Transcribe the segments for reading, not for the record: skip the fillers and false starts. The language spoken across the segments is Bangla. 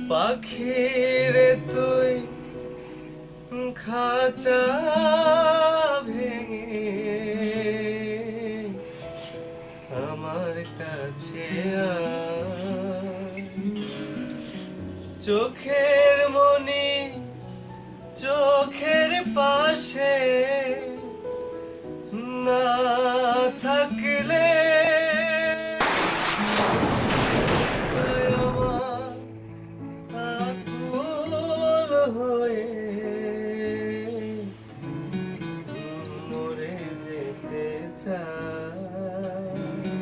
পাখিরে তুই খাঁচা ভেঙে আমার কাছে আয়। চোখের মনি চোখের পাশে না থাকলে হয়ে মরে যেতে চাই।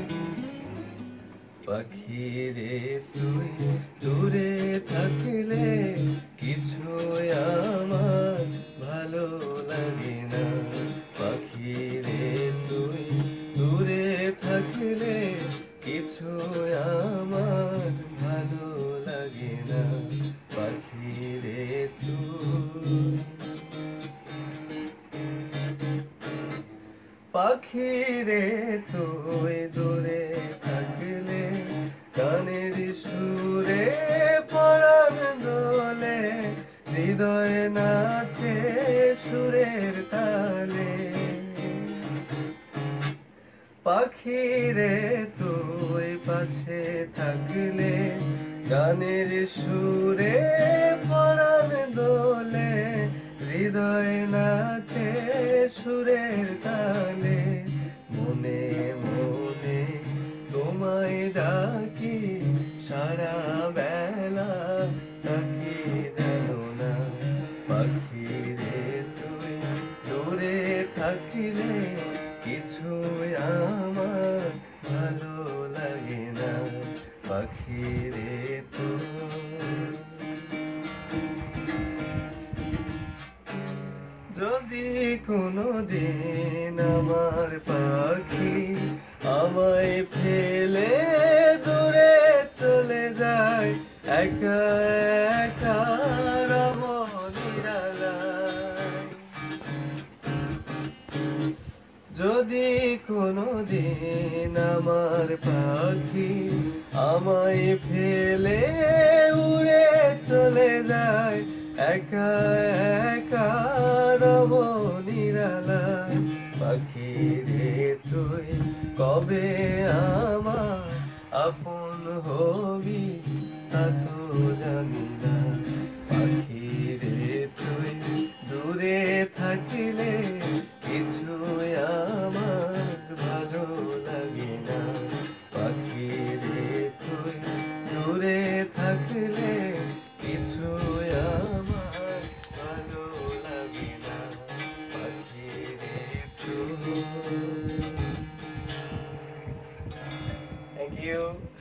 পাখিরে তুই দূরে থাকলে কিছু আমার ভালো লাগে না। পাখিরে তুই দূরে থাকলে কিছু আমার ভালো লাগে না। পাখিরে তুই পাখিরে তুই দূরে থাকলে গানের সুরে পরাণ দোলে হৃদয় নাচে সুরের তালে। পাখিরে তুই পাশে থাকলে গানের সুরে পরাণ দোলে হৃদয় নাচে সুরের তালে। মনে মনে তোমায় ডাকি সারা বেলা ডাকি জানো না। পাখিরে তুই দূরে থাকলে কিছু আমার ভালো লাগে না। পাখিরে যদি কোনো দিন আমার পাখি আমায় ফেলে দূরে চলে যায়, একা একা রব নিরালায়। যদি কোনো দিন আমার পাখি আমায় ফেলে উড়ে চলে যায়, একা একা রব নিরালায়। পাখিরে তুই কবে আমার আপন হবি তা তো জানি না। পাখিরে তুই দূরে থাকলে কিছু আমার ভালো লাগে না। পাখিরে তুই দূরে থাকলে কিছু আমার ভালো লাগে না। পাখিরে তুই। Thank you.